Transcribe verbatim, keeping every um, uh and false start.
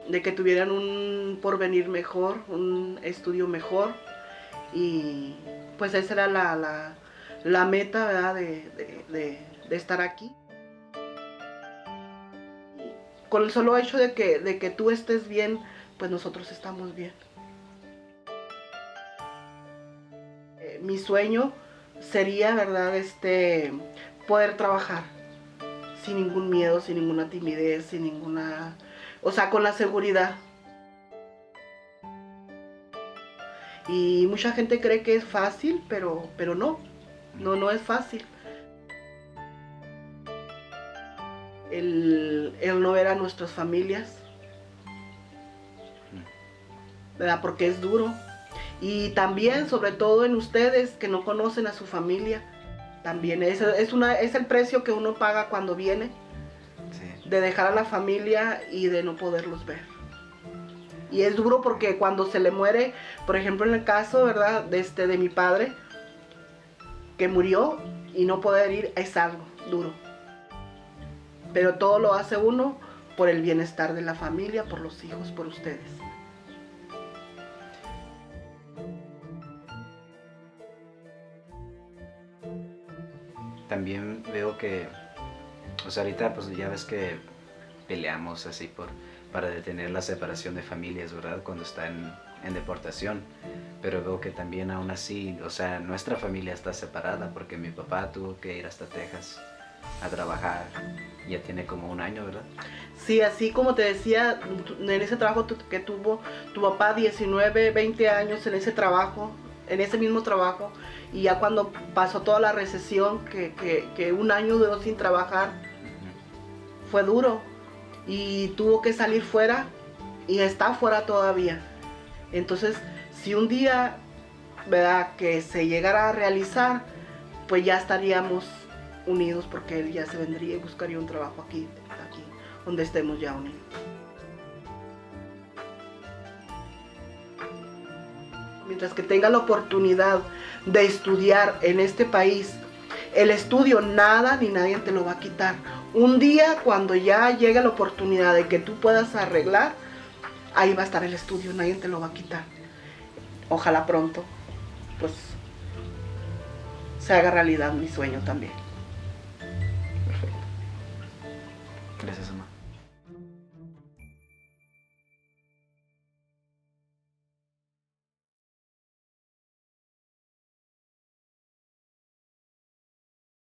de que tuvieran un porvenir mejor, un estudio mejor. Y pues esa era la, la, la meta, ¿verdad? De, de, de, de estar aquí. Con el solo hecho de que, de que tú estés bien, pues nosotros estamos bien. Eh, mi sueño sería, ¿verdad? Este, poder trabajar sin ningún miedo, sin ninguna timidez, sin ninguna... O sea, con la seguridad. Y mucha gente cree que es fácil, pero, pero no, no, no es fácil. El, el no ver a nuestras familias, ¿verdad? Porque es duro. Y también, sobre todo en ustedes que no conocen a su familia, también es, es, una, es el precio que uno paga cuando viene, sí, de dejar a la familia y de no poderlos ver. Y es duro porque cuando se le muere, por ejemplo en el caso, ¿verdad? De, este, de mi padre, que murió y no poder ir, es algo duro. Pero todo lo hace uno por el bienestar de la familia, por los hijos, por ustedes. También veo que, o sea, ahorita pues ya ves que peleamos así por, para detener la separación de familias, ¿verdad? Cuando está en, en deportación. Pero veo que también aún así, o sea, nuestra familia está separada porque mi papá tuvo que ir hasta Texas a trabajar. Ya tiene como un año, ¿verdad? Sí, así como te decía, en ese trabajo que tuvo tu papá, diecinueve, veinte años en ese trabajo, en ese mismo trabajo, y ya cuando pasó toda la recesión, que, que, que un año duró sin trabajar, uh-huh, fue duro, y tuvo que salir fuera, y está fuera todavía. Entonces, si un día, ¿verdad?, que se llegara a realizar, pues ya estaríamos unidos, porque él ya se vendría y buscaría un trabajo aquí, aquí, donde estemos ya unidos. Mientras que tenga la oportunidad de estudiar en este país, el estudio nada ni nadie te lo va a quitar. Un día cuando ya llegue la oportunidad de que tú puedas arreglar, ahí va a estar el estudio, nadie te lo va a quitar. Ojalá pronto, pues, se haga realidad mi sueño también. Perfecto. Gracias, mamá.